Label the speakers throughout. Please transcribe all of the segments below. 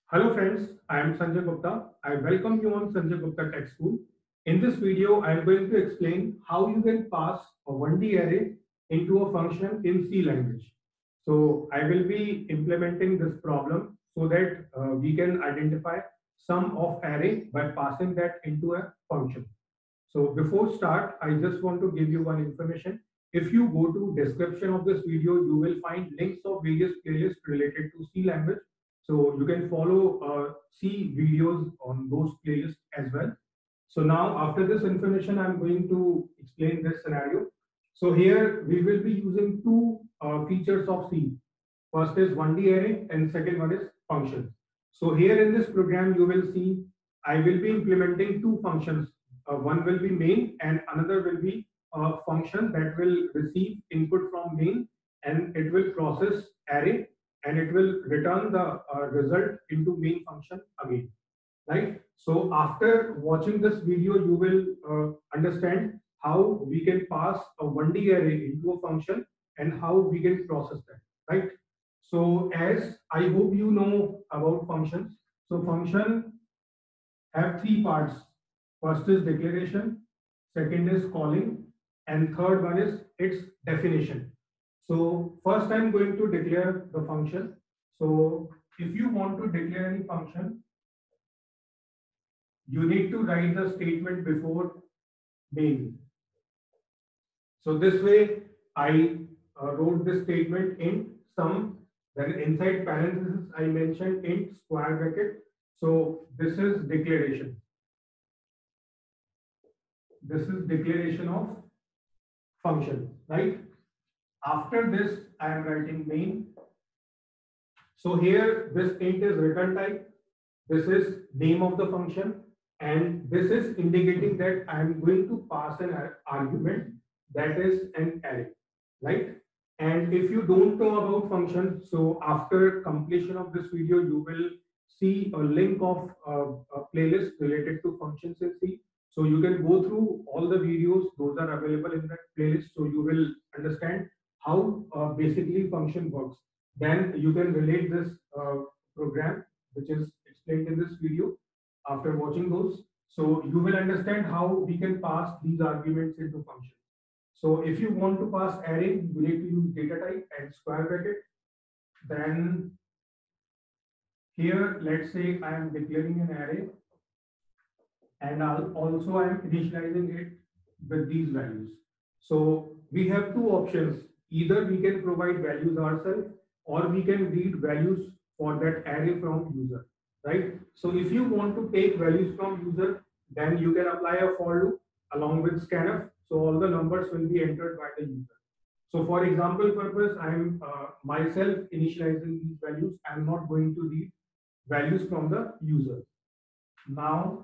Speaker 1: Hello friends, I am Sanjay Gupta. I welcome you on Sanjay Gupta Tech School. In this video, I am going to explain how you can pass a 1D array into a function in C language. So I will be implementing this problem so that we can identify sum of array by passing that into a function. So before start, I just want to give you one information. If you go to description of this video, you will find links of various playlists related to C language. So you can follow C videos on those playlists as well. So now after this information, I'm going to explain this scenario. So here we will be using two features of C. First is 1D array and second one is function. So here in this program, you will see I will be implementing two functions. One will be main and another will be a function that will receive input from main and it will process array and it will return the result into main function again, right? So after watching this video, you will understand how we can pass a 1D array into a function and how we can process that, right? So as I hope you know about functions, so function have three parts. First is declaration, second is calling, and third one is its definition. So first I'm going to declare the function. So if you want to declare any function, you need to write the statement before main. So this way I wrote this statement in sum, then inside parentheses I mentioned int square bracket. So this is declaration. This is declaration of function, right? After this I am writing main. So here this int is return type, this is name of the function, and this is indicating that I am going to pass an argument that is an array, right? And if you don't know about function, so after completion of this video, you will see a link of a playlist related to functions in C. So you can go through all the videos; those are available in that playlist. So you will understand how basically function works. Then you can relate this program, which is explained in this video, after watching those. So you will understand how we can pass these arguments into functions. So if you want to pass array, you need to use data type and square bracket. Then here, let's say I am declaring an array and also I am initializing it with these values. So we have two options. Either we can provide values ourselves or we can read values for that array from user, right? So if you want to take values from user, then you can apply a for loop along with scanf. So all the numbers will be entered by the user. So for example purpose, I am myself initializing these values. I am not going to read values from the user. Now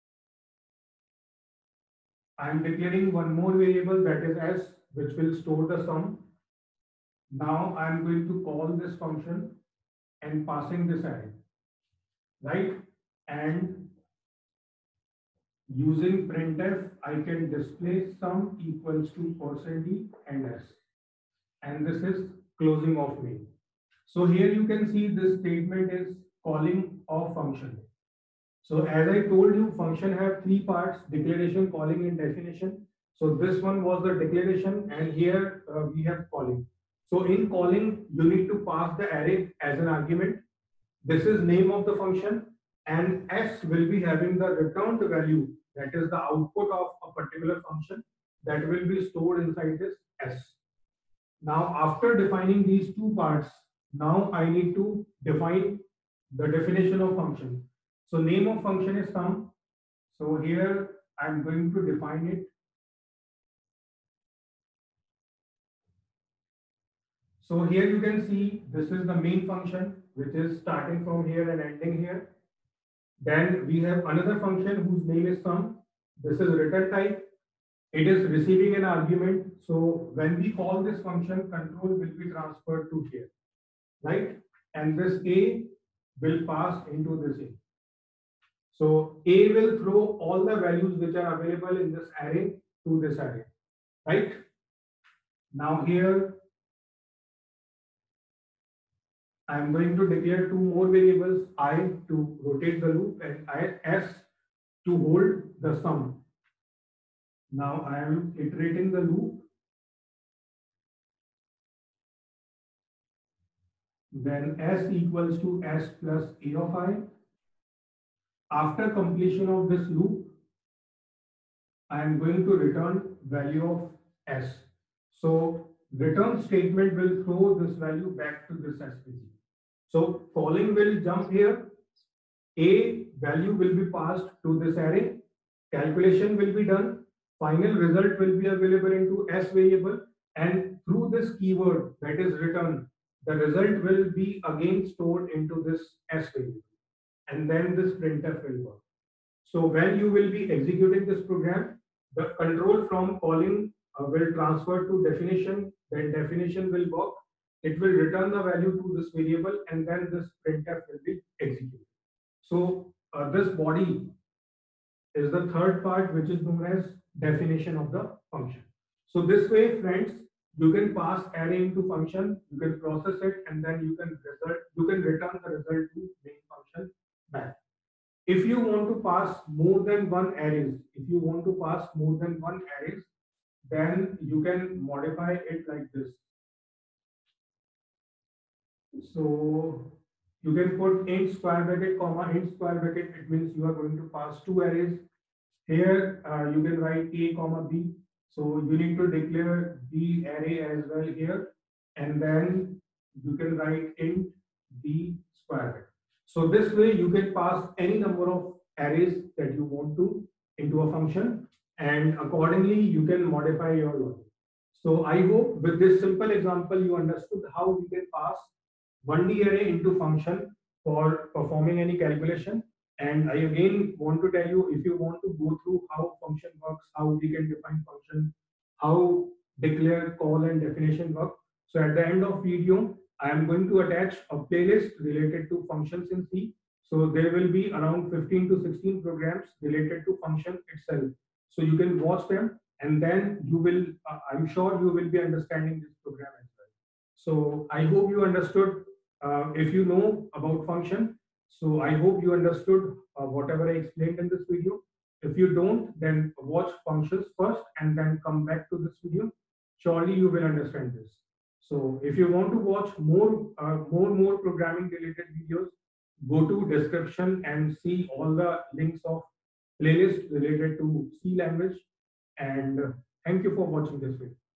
Speaker 1: I am declaring one more variable that is s, which will store the sum. Now I am going to call this function and passing this array, right? And using printf, I can display sum equals to %d and s. And this is closing of main. So here you can see this statement is calling of function. So as I told you, function have three parts: declaration, calling, and definition. So this one was the declaration, and here we have calling. So in calling, you need to pass the array as an argument. This is name of the function, and s will be having the returned value, that is the output of a particular function that will be stored inside this s. Now, after defining these two parts, now I need to define the definition of function. So name of function is sum. So here I'm going to define it. So here you can see this is the main function, which is starting from here and ending here. Then we have another function whose name is sum. This is return type. It is receiving an argument. So when we call this function, control will be transferred to here, right? And this A will pass into this A. So A will throw all the values which are available in this array to this array, right? Now here I am going to declare two more variables, I to rotate the loop and s to hold the sum. Now I am iterating the loop. Then s equals to s plus a of I. After completion of this loop, I am going to return value of s. So return statement will throw this value back to this SVG. So calling will jump here. A value will be passed to this array. Calculation will be done. Final result will be available into S variable. And through this keyword that is return, the result will be again stored into this S variable. And then this printf will work. So when you will be executing this program, the control from calling will transfer to definition. Then definition will work. It will return the value to this variable, and then this printf will be executed. So this body is the third part, which is known as definition of the function. So this way, friends, you can pass array into function, you can process it, and then you can return the result to main function back. If you want to pass more than one arrays, then you can modify it like this. So you can put int square bracket comma int square bracket. It means you are going to pass two arrays. Here you can write a comma b. So you need to declare the array as well here, and then you can write int b square bracket. So this way you can pass any number of arrays that you want to into a function, and accordingly you can modify your logic. So I hope with this simple example you understood how we can pass 1D array into function for performing any calculation. And I again want to tell you, if you want to go through how function works, how we can define function, how declare, call, and definition work. So at the end of video, I am going to attach a playlist related to functions in C. So there will be around 15 to 16 programs related to function itself. So you can watch them, and then you will, I'm sure you will be understanding this program as well. So I hope you understood. If you know about function, so I hope you understood whatever I explained in this video. If you don't, then watch functions first and then come back to this video. Surely you will understand this. So if you want to watch more programming related videos, go to description and see all the links of playlist related to C language. And thank you for watching this video.